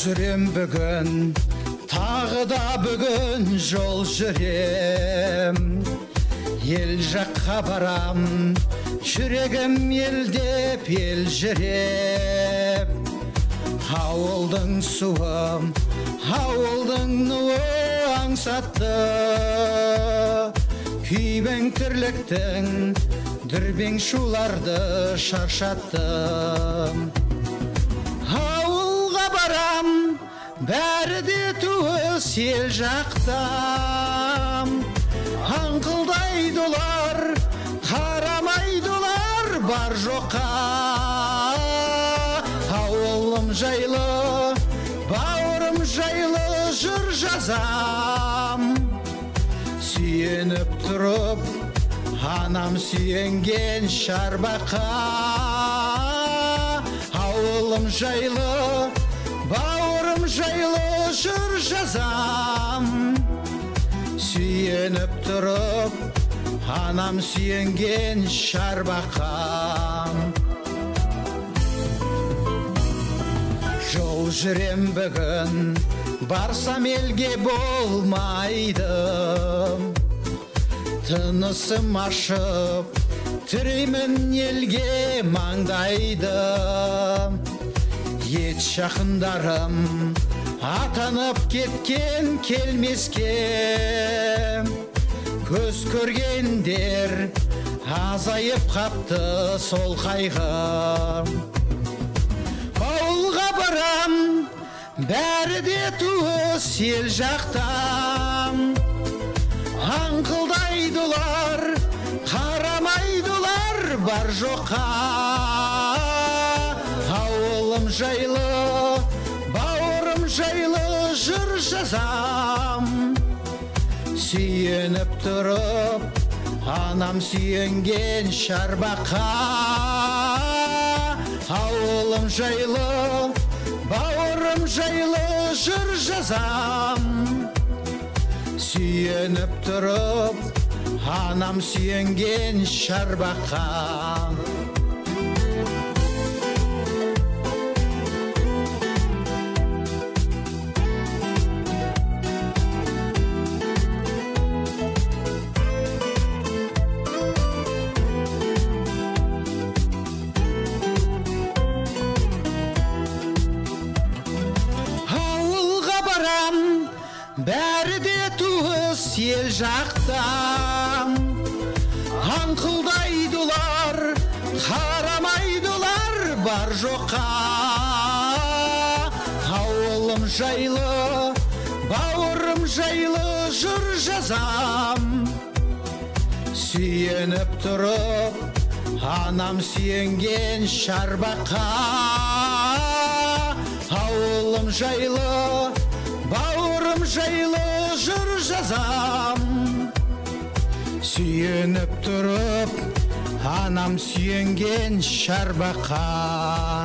жүрем бүгін, тағы да бүгін жол жүрем. Ел жаққа барам, жүрегім елдеп елжіреп. Ауылдың суы, ауылдың нуы аңсатты. Күйбең тірліктің дүрбең шуларды шаршатты. Ауылға барам, бәрі де туыс ел жақтам. Аңқылдайды олар, қарамайды олар бар жоққа. Ауылым жайлы, бауырым жайлы жыр жазам. Сүйеніп тұрып, анам сүйенген шарбаққа. Ауылым жайлы, бауырым жайлы жыр жазам. Сүйеніп тұрып, анам сүйенген шарбаққа. Жол жүрем бүгін, барсам елге болмайды. Тынысым ашып, тіреймін елге маңдайды. Ет жақындарым атанып кеткен келмеске. Көз көргендер азайып қапты сол қайғы. Ауылға барам, бәрі де туыс ел жақтам. Аңқылдайды олар, қарамайды олар бар жоққа. Ауылым жайлы, бауырым жайлы жыр жазам. Сүйеніп тұрып, анам сүйенген шарбаққа. Ауылым жайлы, бауырым жайлы жыр жазам. Сүйеніп тұрып, анам сүйенген шарбаққа. Бәрі де туыс ел жақтам. Аңқылдайды олар, қарамайды олар бар жоққа. Ауылым жайлы, бауырым жайлы жыр жазам. Сүйеніп тұрып, анам сүйенген шарбаққа. Ауылым жайлы, бауырым жайлы жыр жазам. Сүйеніп тұрып, анам сүйенген шарбаққа.